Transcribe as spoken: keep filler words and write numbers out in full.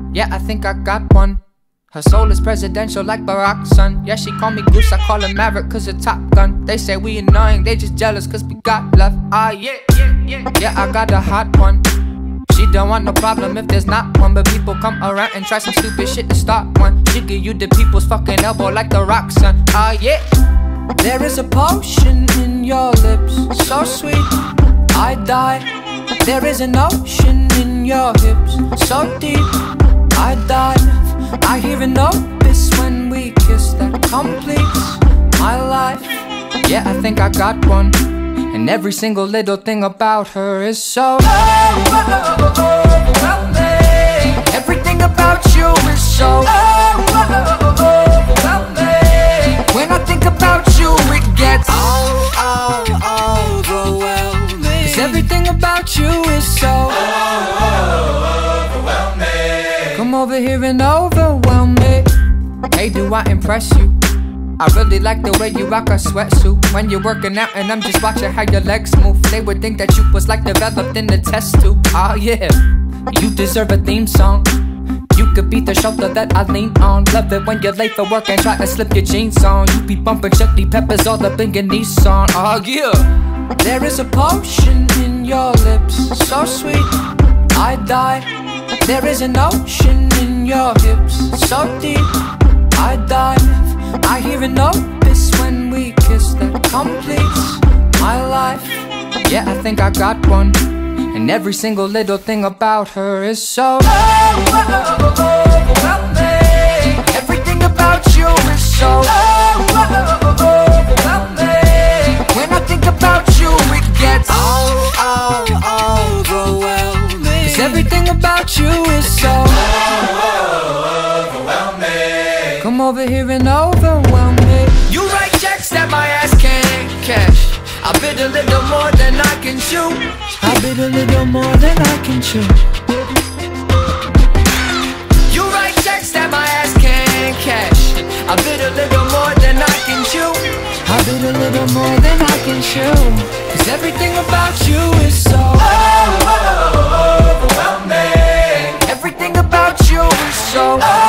Yeah, I think I got one. Her soul is presidential like Barack's son. Yeah, she call me Goose, I call her Maverick cause of Top Gun. They say we annoying, they just jealous cause we got love. Ah, yeah, yeah, yeah. Yeah, I got a hot one. She don't want no problem if there's not one, but people come around and try some stupid shit to start one. She give you the people's fucking elbow like the rock, son. Ah, yeah. There is a potion in your lips, so sweet, I die. There is an ocean in your hips, so deep, I dive. I hear a notice when we kiss that completes my life. Yeah, I think I got one. And every single little thing about her is so overwhelming. Everything about you is so overwhelming. When I think about you, it gets oh, oh, overwhelming. Cause everything about you is so overwhelming. Come over here and overwhelm me. Hey, do I impress you? I really like the way you rock a sweatsuit when you're working out and I'm just watching how your legs move. They would think that you was like developed in the test tube. Oh yeah, you deserve a theme song. You could be the shoulder that I lean on. Love it when you're late for work and try to slip your jeans on. You be bumping chutney peppers all up in your Nissan. Oh yeah. There is a potion in your lips, so sweet, I die. There is an ocean in your hips, so deep, I dive. I hear a notice when we kiss that completes my life. Yeah, I think I got one. And every single little thing about her is so overwhelming. Everything about you is so overwhelming. When I think about you, it gets oh, oh, overwhelming. Cause everything about you is so overwhelming. Come over here and overwhelm me. You write checks that my ass can't cash. I bid a little more than I can chew. I bid a little more than I can chew. You write checks that my ass can't cash. I bid a little more than I can chew. I bid a little more than I can chew. Cause everything about you is so overwhelming. Everything about you is so